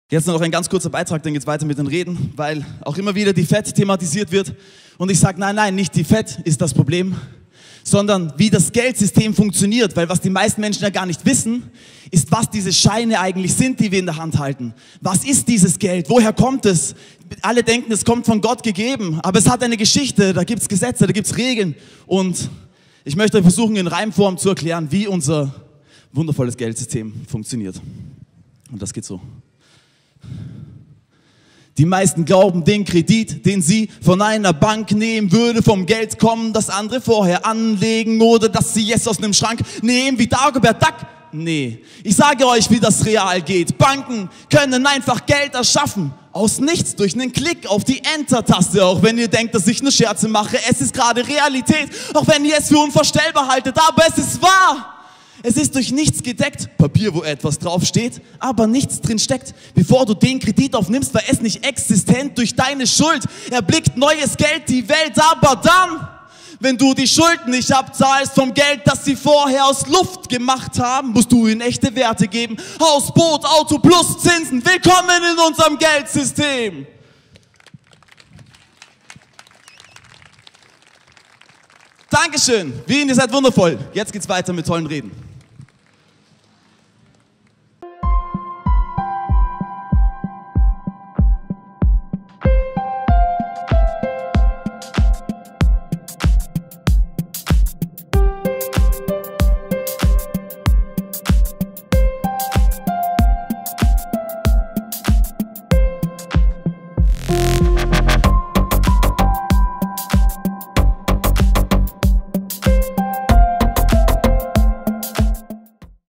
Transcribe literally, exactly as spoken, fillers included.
Jetzt noch ein ganz kurzer Beitrag, dann geht es weiter mit den Reden, weil auch immer wieder die Fett thematisiert wird. Und ich sage, nein, nein, nicht die Fett ist das Problem, sondern wie das Geldsystem funktioniert. Weil was die meisten Menschen ja gar nicht wissen, ist, was diese Scheine eigentlich sind, die wir in der Hand halten. Was ist dieses Geld? Woher kommt es? Alle denken, es kommt von Gott gegeben, aber es hat eine Geschichte, da gibt es Gesetze, da gibt es Regeln. Und ich möchte euch versuchen, in Reimform zu erklären, wie unser wundervolles Geldsystem funktioniert. Und das geht so. Die meisten glauben, den Kredit, den sie von einer Bank nehmen, würde vom Geld kommen, das andere vorher anlegen oder dass sie es aus einem Schrank nehmen wie Dagobert Duck. Nee, ich sage euch, wie das real geht. Banken können einfach Geld erschaffen. Aus nichts, durch einen Klick auf die Enter-Taste. Auch wenn ihr denkt, dass ich nur Scherze mache, es ist gerade Realität. Auch wenn ihr es für unvorstellbar haltet, aber es ist wahr. Es ist durch nichts gedeckt, Papier, wo etwas draufsteht, aber nichts drin steckt. Bevor du den Kredit aufnimmst, war es nicht existent durch deine Schuld. Erblickt neues Geld die Welt, aber dann, wenn du die Schulden nicht abzahlst vom Geld, das sie vorher aus Luft gemacht haben, musst du ihnen echte Werte geben. Haus, Boot, Auto plus Zinsen. Willkommen in unserem Geldsystem. Dankeschön. Wien, ihr seid wundervoll. Jetzt geht's weiter mit tollen Reden.